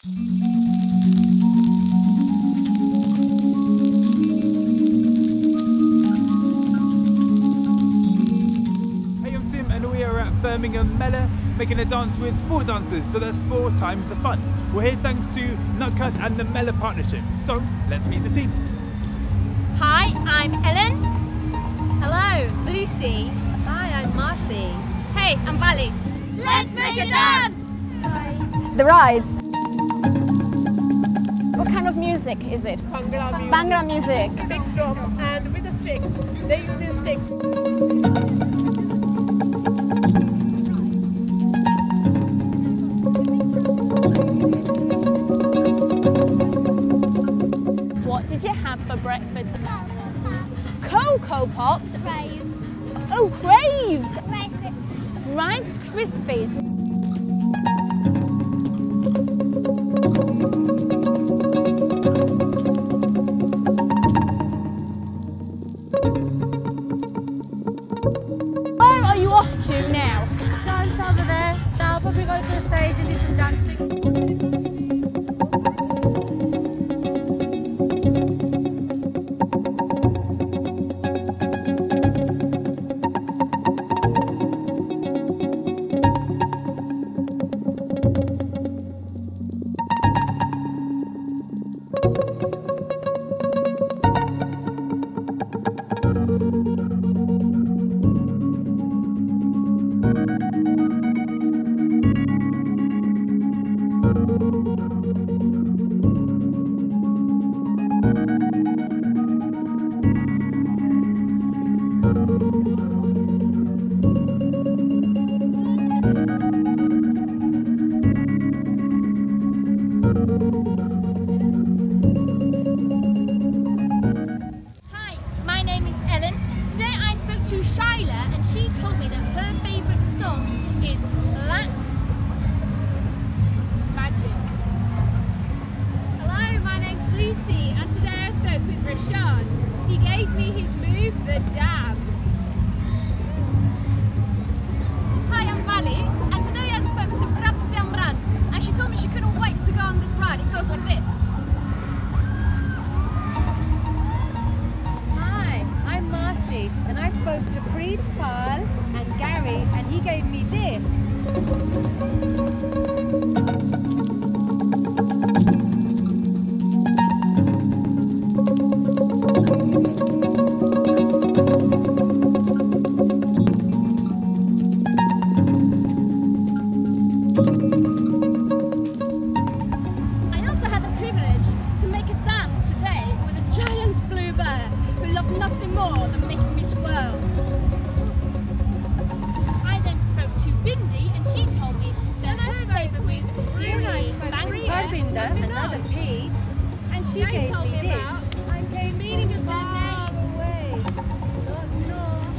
Hey, I'm Tim and we are at Birmingham Mela making a dance with 4 dancers, so that's 4 times the fun. We're here thanks to NUTKHUT and the Mela partnership. So let's meet the team. Hi, I'm Ellen. Hello, Lucy. Hi, I'm Marcy. Hey, I'm Vali. Let's make a dance! The rides. What kind of music is it? Bhangra music. Bhangra music. Big drum and with the sticks. They use these sticks. What did you have for breakfast? Cocoa Pops? Crave. Oh, craves! Rice Krispies. Rice Krispies. Where are you off to now? Dance over there. So I'll probably go to the stage and do some dancing. Hi, my name is Ellen. Today I spoke to Shyla and she told me that her favourite song is Magic. Hello, my name's Lucy and today I spoke with Rashad. He gave me his move, the dab. Hi, I'm Vali, and today I spoke to Chhabra and she told me she couldn't wait to go on this ride. It goes like this. Hi, I'm Marcy, and I spoke to Preet Pal and Gary, and he gave me this. I also had the privilege to make a dance today with a giant blue bear who loved nothing more than making me twirl. I then spoke to Bindi and she told me that her favourite was Then I spoke to Harbinder, another P, and she Now you gave told me me this. about I came the meaning from of their far away. Not north,